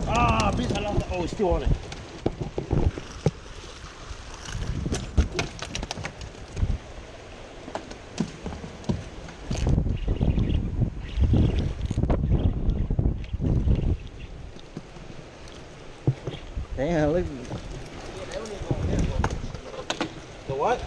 Ah, bitch, I lost it. Oh, it's still on it. Damn, look. The what?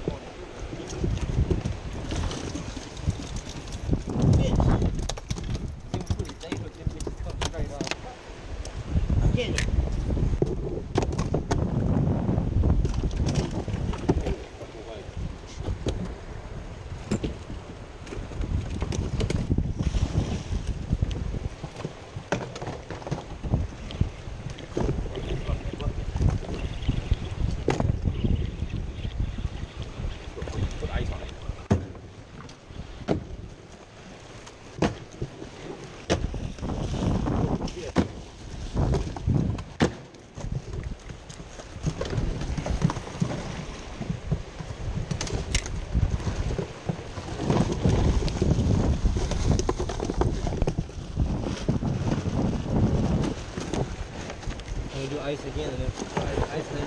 Do ice again and then ice then.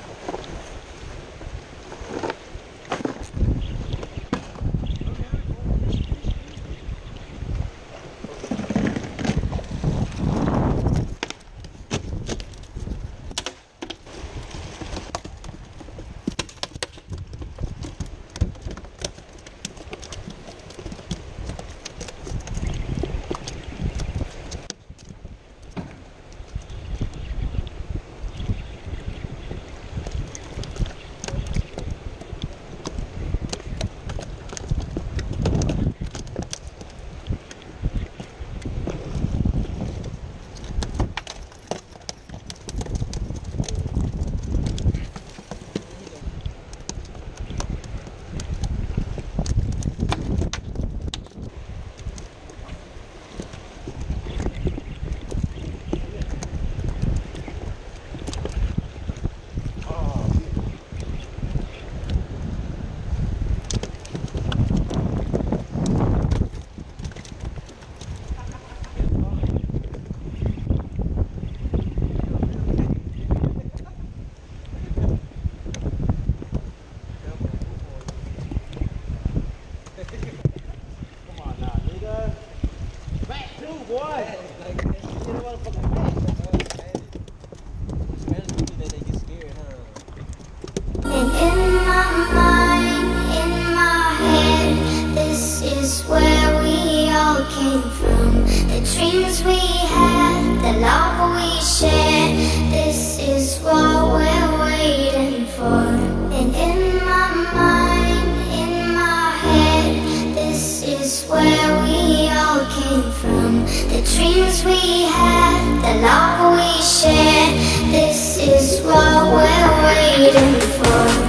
Dreams we had, the love we shared, this is what we're waiting for. And in my mind, in my head, this is where we all came from. The dreams we had, the love we shared, this is what we're waiting for.